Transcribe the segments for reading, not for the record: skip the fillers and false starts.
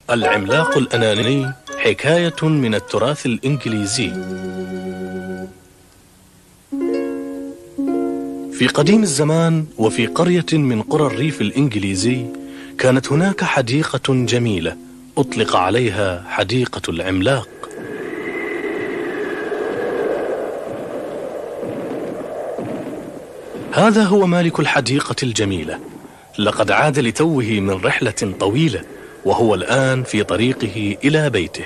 العملاق الأناني حكاية من التراث الإنجليزي. في قديم الزمان وفي قرية من قرى الريف الإنجليزي كانت هناك حديقة جميلة أطلق عليها حديقة العملاق. هذا هو مالك الحديقة الجميلة، لقد عاد لتوه من رحلة طويلة وهو الآن في طريقه إلى بيته.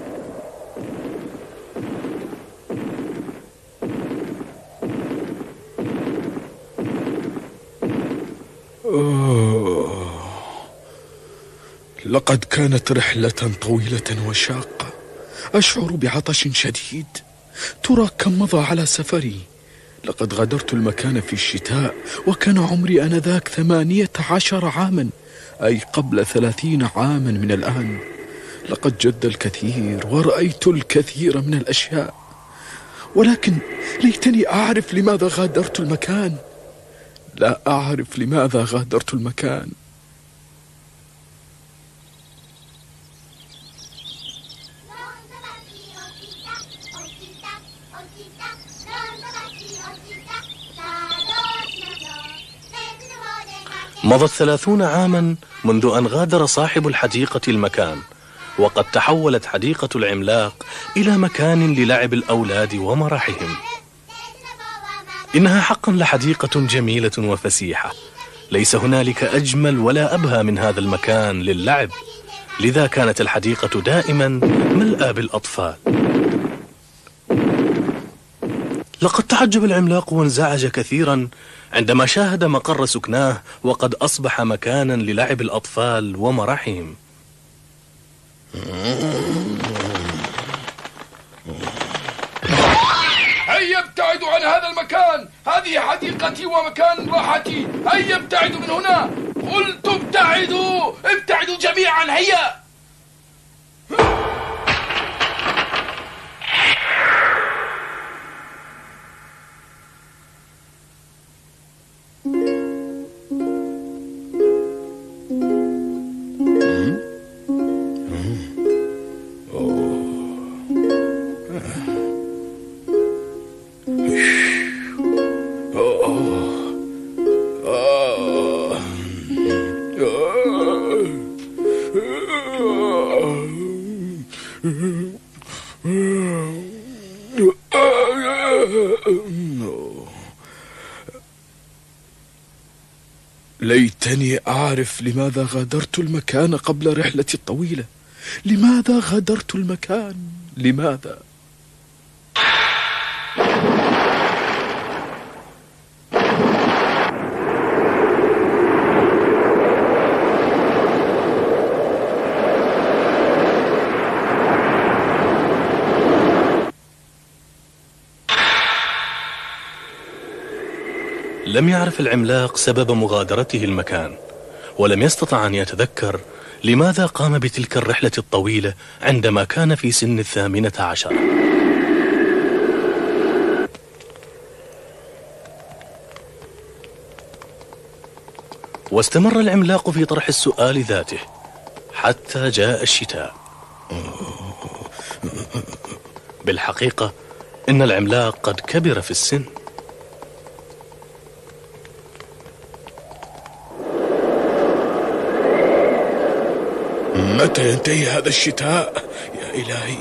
لقد كانت رحلة طويلة وشاقة، أشعر بعطش شديد. ترى كم مضى على سفري؟ لقد غادرت المكان في الشتاء وكان عمري آنذاك 18 عاما، أي قبل 30 عاما من الآن. لقد جد الكثير ورأيت الكثير من الأشياء، ولكن ليتني أعرف لماذا غادرت المكان. لا أعرف لماذا غادرت المكان. مضت 30 عاما منذ أن غادر صاحب الحديقة المكان، وقد تحولت حديقة العملاق إلى مكان للعب الأولاد ومرحهم. إنها حقا لحديقة جميلة وفسيحة، ليس هنالك أجمل ولا أبهى من هذا المكان للعب، لذا كانت الحديقة دائما ملأى بالأطفال. لقد تعجب العملاق وانزعج كثيرا عندما شاهد مقر سكناه وقد أصبح مكانا للعب الأطفال ومرحهم. هيا ابتعدوا عن هذا المكان، هذه حديقتي ومكان راحتي. هيا ابتعدوا من هنا، قلت ابتعدوا، ابتعدوا جميعا. هيا. ليتني أعرف لماذا غادرت المكان قبل رحلتي الطويلة. لماذا غادرت المكان؟ لماذا؟ لم يعرف العملاق سبب مغادرته المكان، ولم يستطع أن يتذكر لماذا قام بتلك الرحلة الطويلة عندما كان في سن 18. واستمر العملاق في طرح السؤال ذاته حتى جاء الشتاء. بالحقيقة إن العملاق قد كبر في السن. متى ينتهي هذا الشتاء يا إلهي؟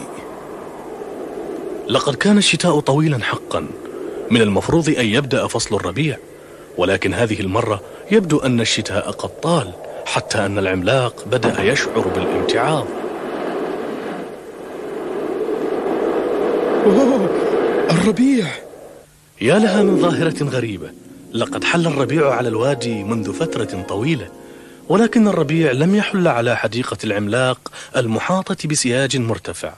لقد كان الشتاء طويلا حقا، من المفروض أن يبدأ فصل الربيع، ولكن هذه المرة يبدو أن الشتاء قد طال، حتى أن العملاق بدأ يشعر بالامتعاض. الربيع! يا لها من ظاهرة غريبة، لقد حل الربيع على الوادي منذ فترة طويلة، ولكن الربيع لم يحل على حديقة العملاق المحاطة بسياج مرتفع.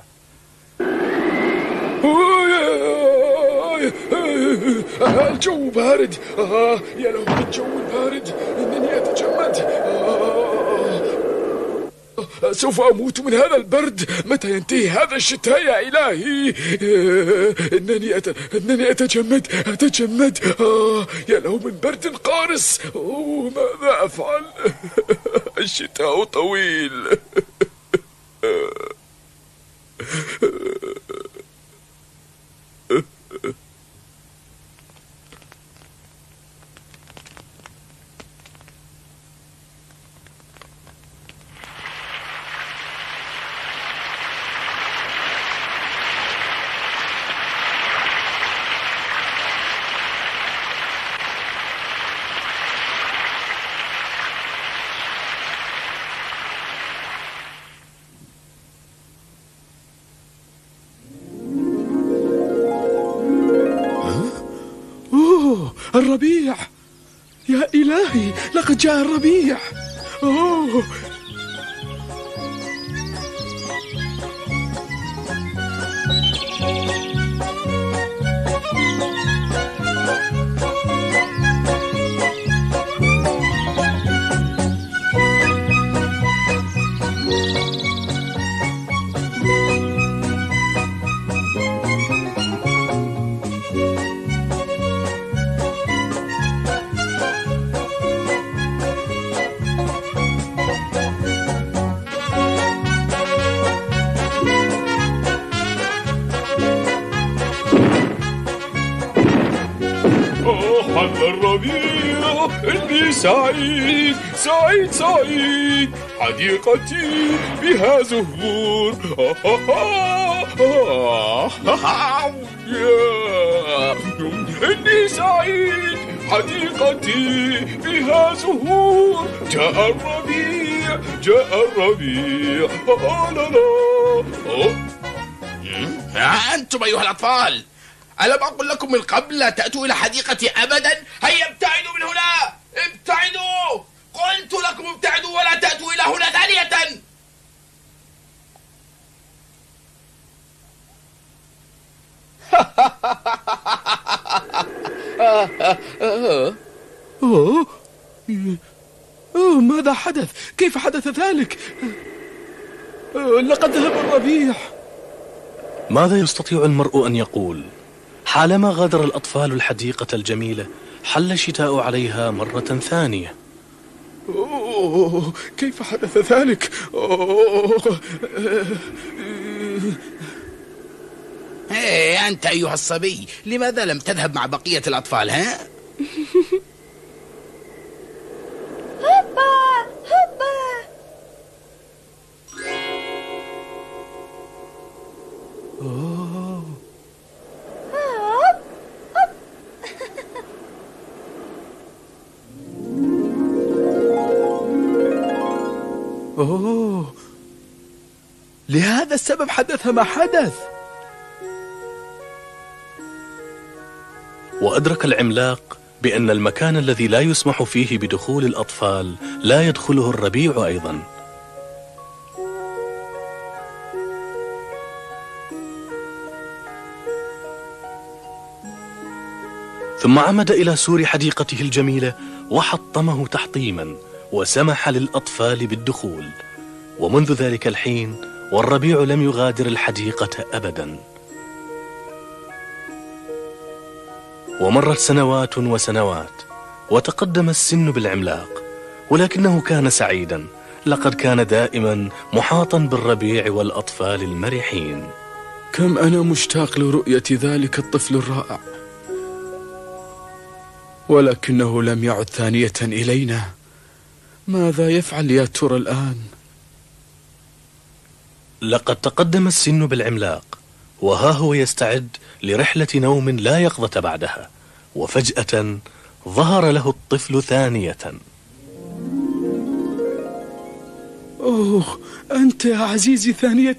الجو بارد. يا له من الجو البارد، إنني أتجمد. سوف أموت من هذا البرد. متى ينتهي هذا الشتاء يا إلهي؟ إنني أتجمد. يا له من برد قارس. ماذا أفعل؟ الشتاء طويل. الربيع! يا إلهي، لقد جاء الربيع! أوه. حل الربيع، إني سعيد سعيد سعيد، حديقتي بها زهور. إني سعيد، حديقتي بها زهور. جاء الربيع جاء الربيع. لا لا. أنتم أيها الأطفال، ألم أقل لكم من قبل لا تأتوا إلى حديقتي أبدا؟ هيا ابتعدوا من هنا، ابتعدوا! قلت لكم ابتعدوا ولا تأتوا إلى هنا ثانية. ماذا حدث؟ كيف حدث ذلك؟ لقد ذهب الربيع. ماذا يستطيع المرء أن يقول؟ حالما غادر الأطفال الحديقة الجميلة حل الشتاء عليها مرة ثانية. كيف حدث ذلك؟ أنت أيها الصبي، لماذا لم تذهب مع بقية الأطفال؟ ها؟ هبا هبا. لهذا السبب حدث ما حدث. وأدرك العملاق بأن المكان الذي لا يسمح فيه بدخول الأطفال لا يدخله الربيع أيضا. ثم عمد إلى سور حديقته الجميلة وحطمه تحطيما وسمح للأطفال بالدخول. ومنذ ذلك الحين والربيع لم يغادر الحديقة أبدا. ومرت سنوات وسنوات وتقدم السن بالعملاق، ولكنه كان سعيدا، لقد كان دائما محاطا بالربيع والأطفال المرحين. كم أنا مشتاق لرؤية ذلك الطفل الرائع، ولكنه لم يعد ثانية إلينا. ماذا يفعل يا ترى الآن؟ لقد تقدم السن بالعملاق، وها هو يستعد لرحلة نوم لا يقظة بعدها، وفجأة ظهر له الطفل ثانية. أوه، أنت يا عزيزي ثانية؟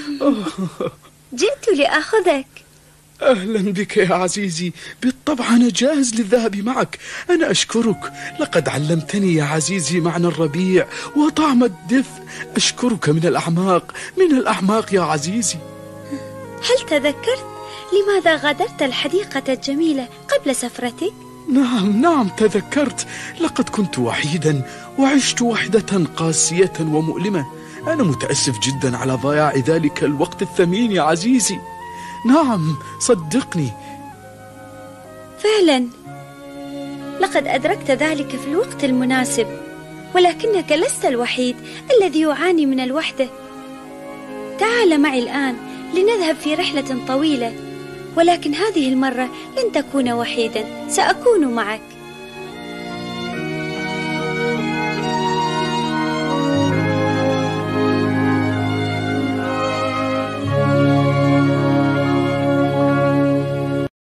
جئت لأخذك. أهلا بك يا عزيزي، بالطبع أنا جاهز للذهاب معك. أنا أشكرك، لقد علمتني يا عزيزي معنى الربيع وطعم الدفء. أشكرك من الأعماق يا عزيزي. هل تذكرت لماذا غادرت الحديقة الجميلة قبل سفرتك؟ نعم تذكرت. لقد كنت وحيدا وعشت وحدة قاسية ومؤلمة. أنا متأسف جدا على ضياع ذلك الوقت الثمين يا عزيزي. نعم صدقني. فعلا لقد أدركت ذلك في الوقت المناسب، ولكنك لست الوحيد الذي يعاني من الوحدة. تعال معي الآن لنذهب في رحلة طويلة، ولكن هذه المرة لن تكون وحيدا، سأكون معك.